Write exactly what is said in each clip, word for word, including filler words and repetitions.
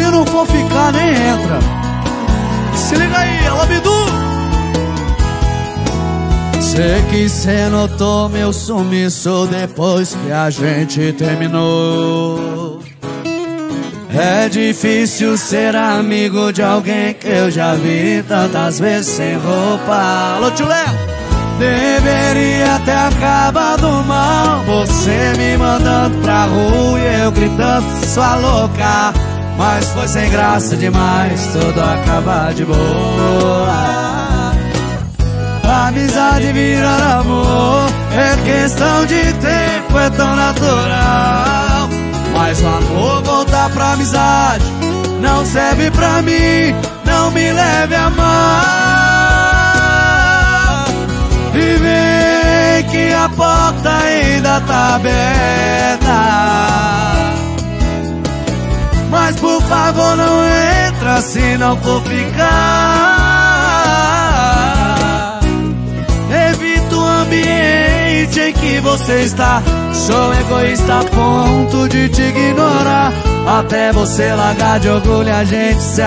não for ficar, nem entra. Se liga aí, alô Bidu. Sei que cê notou meu sumiço depois que a gente terminou. É difícil ser amigo de alguém que eu já vi tantas vezes sem roupa. Alô tio Léo. Deveria ter acabado mal, você me mandando pra rua e eu gritando sua louca. Mas foi sem graça demais, tudo acaba de boa. Amizade virar amor, é questão de tempo, é tão natural. Mas o amor voltar pra amizade não serve pra mim, não me leve a mal. E vem que a porta ainda tá aberta, mas por favor não entra se não for ficar. Evita o ambiente em que você está. Sou egoísta a ponto de te ignorar, até você largar de orgulho e a gente se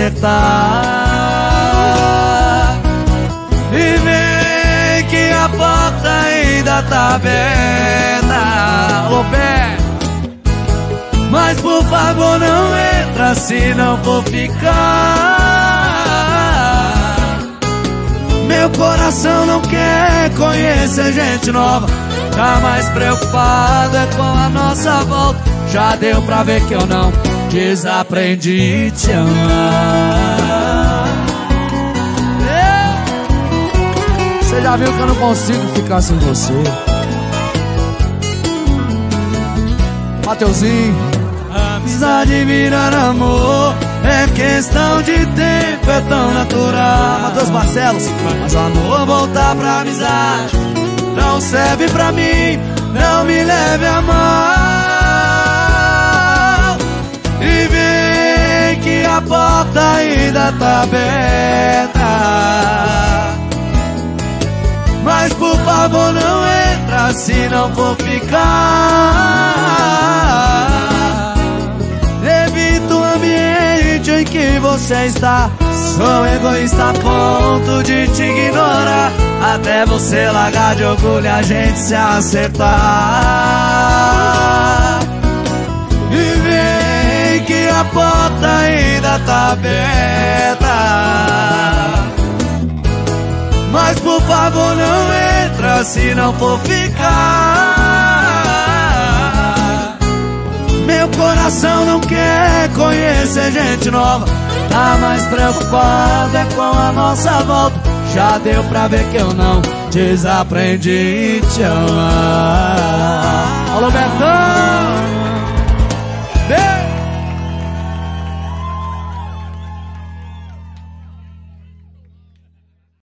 acertar. E vem que a porta ainda tá aberta, ô pé. Mas por favor não entra se não for ficar. Meu coração não quer conhecer gente nova, tá mais preocupado é com a nossa volta. Já deu pra ver que eu não desaprendi te amar. Você já viu que eu não consigo ficar sem você, Mateuzinho. Amizade virar amor, é questão de tempo, é tão natural. Matheus Barcelos. Mas o amor voltar pra amizade não serve pra mim, não me leve a mal. E vem que a porta ainda tá aberta, mas por favor não entra se não for ficar. Evita o ambiente em que você está. Sou egoísta a ponto de te ignorar, até você largar de orgulho e a gente se acertar. E vem que a porta ainda tá aberta, mas por favor não entra se não for ficar. Meu coração não quer conhecer gente nova, tá mais preocupado é com a nossa volta. Já deu pra ver que eu não desaprendi te amar. Alô Bertão.